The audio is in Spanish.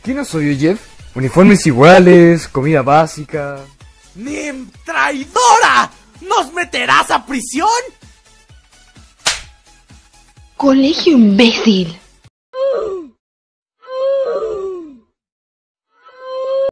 ¿Qué no soy yo, Jeff? Uniformes iguales, comida básica... ¡Nim, traidora! ¿Nos meterás a prisión? Colegio imbécil.